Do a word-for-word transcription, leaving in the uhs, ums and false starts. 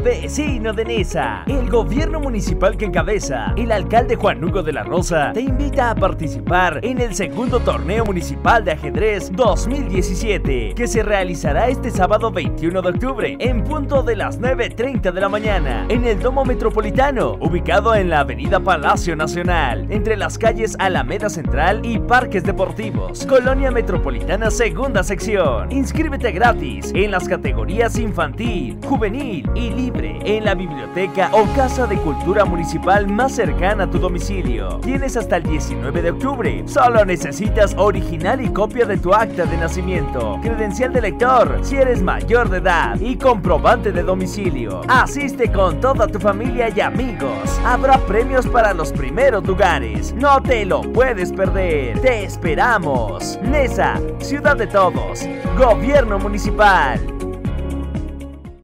vecino de Nesa. El gobierno municipal que encabeza el alcalde Juan Hugo de la Rosa te invita a participar en el segundo torneo municipal de ajedrez dos mil diecisiete, que se realizará este sábado veintiuno de octubre en punto de las nueve treinta de la mañana en el Domo Metropolitano, ubicado en la avenida Palacio Nacional, entre las calles Alameda Central y Parques Deportivos, Colonia Metropolitana, segunda sección. Inscríbete gratis en las categorías infantil, juvenil y libre en la biblioteca o casa de cultura municipal más cercana a tu domicilio. Tienes hasta el diecinueve de octubre. Solo necesitas original y copia de tu acta de nacimiento, credencial de lector si eres mayor de edad y comprobante de domicilio. Asiste con toda tu familia y amigos. Habrá premios para los primeros lugares. No te lo puedes perder. Te esperamos. Nesa, ciudad de todos. Gobierno municipal.